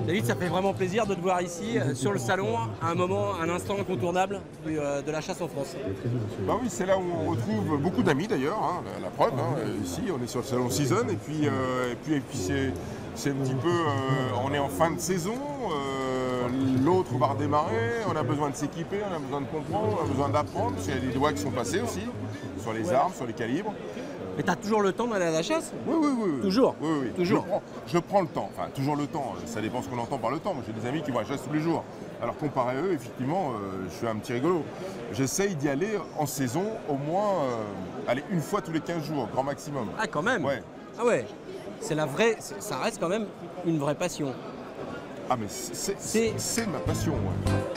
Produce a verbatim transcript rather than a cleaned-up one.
David, ça fait vraiment plaisir de te voir ici, euh, sur le salon, à un moment, un instant incontournable du, euh, de la chasse en France. Bah oui, c'est là où on retrouve beaucoup d'amis d'ailleurs, hein, la, la preuve. Hein, ici, on est sur le salon Season et puis, euh, et puis, et puis c'est, c'est un petit peu, euh, on est en fin de saison, euh, l'autre va redémarrer, on a besoin de s'équiper, on a besoin de comprendre, on a besoin d'apprendre, parce qu'il y a des lois qui sont passées aussi, sur les armes, sur les calibres. Mais tu as toujours le temps d'aller à la chasse? Oui, oui, oui. oui. Toujours Oui, oui. Toujours Je prends, je prends le temps, enfin toujours le temps, ça dépend ce qu'on entend par le temps. Moi j'ai des amis qui vont à la chasse tous les jours. Alors comparé à eux, effectivement, euh, je suis un petit rigolo. J'essaye d'y aller en saison au moins euh, aller une fois tous les quinze jours, grand maximum. Ah, quand même. Ouais. Ah ouais, c'est la vraie, c'est- ça reste quand même une vraie passion. Ah mais c'est, c'est, C'est- c'est ma passion. Ouais.